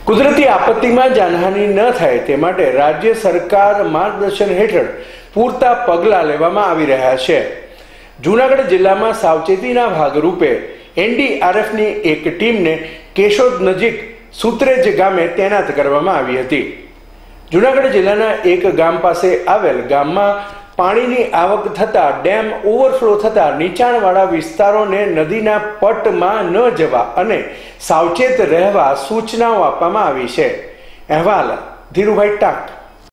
કુદરતી આપત્તિમાં જાનહાનિ ન થાય તે માટે રાજ્ય સરકાર માર્ગદર્શન હેઠળ પૂરતા પગલાં લેવામાં આવી રહ્યા છે। જૂનાગઢ જિલ્લામાં સાવચેતીના ભાગરૂપે એનડીઆરએફની એક ટીમને કેશોદ નજીક સુત્રેજ ગામે તૈનાત કરવામાં આવી હતી। જૂનાગઢ જિલ્લાના એક ગામ પાસે આવેલ ગામમાં પાણીની આવક થતા ડેમ ઓવરફ્લો થતા નીચાણવાળા વિસ્તારોને નદીના પટમાં ન જવા અને સાવચેત રહેવા સૂચનાઓ આપવામાં આવી છે। અહેવાલ ધીરુભાઈ ટાંક।